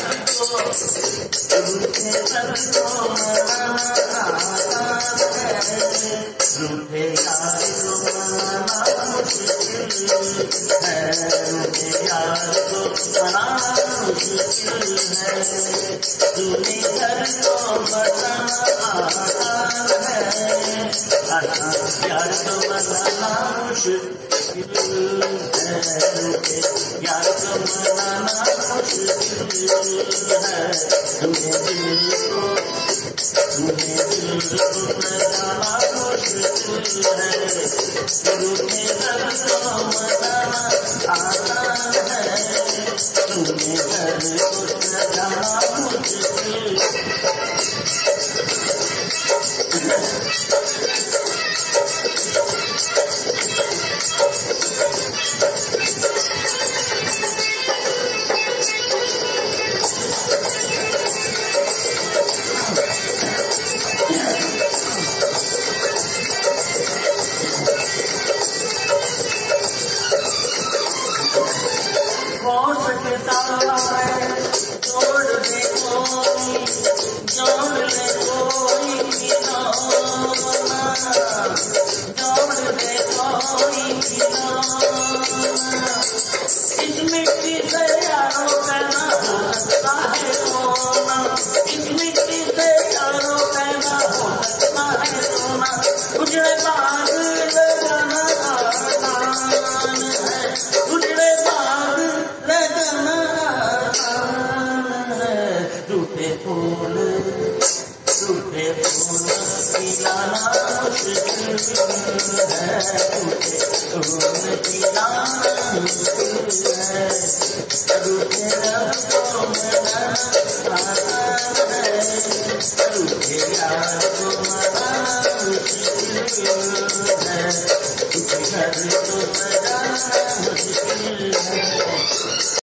रूठे यार को मनाना आसान है, रूठे यार को मनाना मुश्किल है, रूठे यार को मनाना मुश्किल है। तूने घर को बचाना आसान है, यार को मनाना मुश्किल है, रूठे यार को मनाना मुश्किल है। तुम्हें दिल को लगाना मुश्किल है, रूठे घर को मनाना आसान है, तुम्हें घर को लगाना मुश्किल। हो सकता है जोड़ दे कोई, जोड़ ले कोई खिलौना, जोड़ दे कोई खिलौना। इस मिट्टी से यारों कहना हो सकता है सोना, इस मिट्टी से यारों कहना हो सकता है सोना। उजड़े बाग लगाना आसान है, उजड़े बाग लगाना आसान है, टूटे फूल खिलाना मुश्किल है, टूटे फूल खिलाना मुश्किल है, रूठे रब को मनाना आसान है, रूठे यार को मनाना मुश्किल है, रूठे घर को सजाना मुश्किल है।